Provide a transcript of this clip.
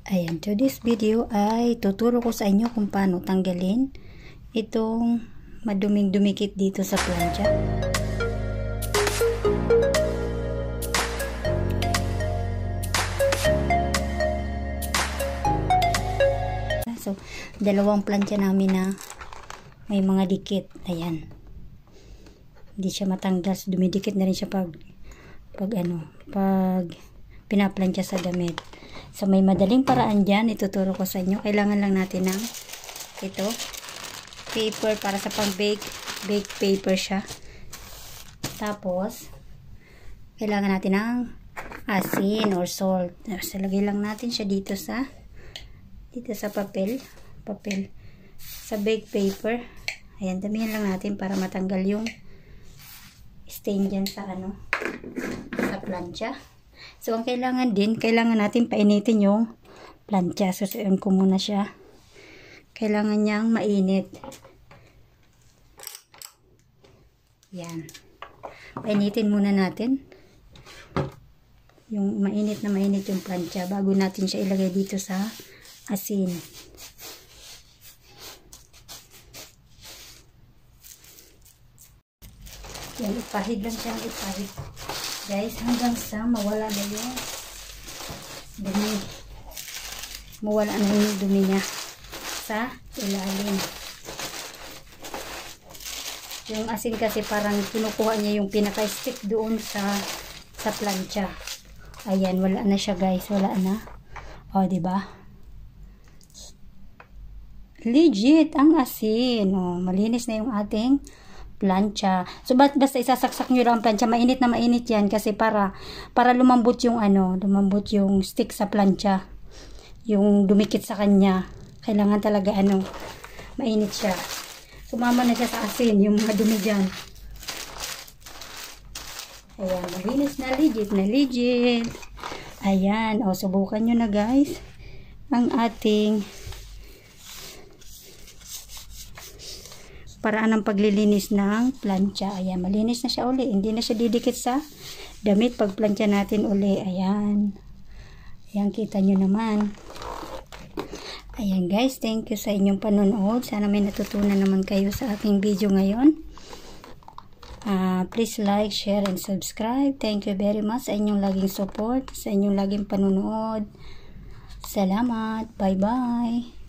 Ayan, to this video ay tuturo ko sa inyo kung paano tanggalin itong maduming dumikit dito sa plancha. So, dalawang plancha namin na may mga dikit. Ayan. Hindi siya matanggal. So, dumidikit na rin siya pag pinaplancha sa damit. So, may madaling paraan dyan. Ituturo ko sa inyo. Kailangan lang natin ng ito. Paper para sa pang-bake. Bake paper siya. Tapos, kailangan natin ng asin or salt. So, lagay lang natin siya dito sa papel. Sa bake paper. Ayan, damihan lang natin para matanggal yung stain dyan sa plancha. So, ang kailangan natin painitin yung plancha. So, susuin ko muna siya. Kailangan niyang mainit. Yan. Painitin muna natin. Yung mainit yung plancha bago natin siya ilagay dito sa asin. Yan, ipahid lang siyang ipahid. Guys, hanggang sa mawala na yung dumi. Mawala na yung dumi niya sa ilalim. Yung asin kasi parang kinukuha niya yung pinaka-stick doon sa plancha. Ayan, wala na siya guys. Wala na. O, diba? Legit ang asin. O, malinis na yung ating plancha. So, basta isasaksak nyo lang ang plancha. Mainit na mainit yan kasi para lumambot yung lumambot yung stick sa plancha. Yung dumikit sa kanya. Kailangan talaga mainit siya. Sumama na siya sa asin, yung mga dumi dyan. Ayan, malinis na, legit. Ayan, o, subukan nyo na guys. Ang ating paraan ng paglilinis ng plancha. Ayan, malinis na siya uli. Hindi na siya didikit sa damit pag plancha natin uli. Ayan. Ayan, kita nyo naman. Ayan guys, thank you sa inyong panonood. Sana may natutunan naman kayo sa aking video ngayon. Please like, share, and subscribe. Thank you very much sa inyong laging support, sa inyong laging panonood. Salamat. Bye-bye.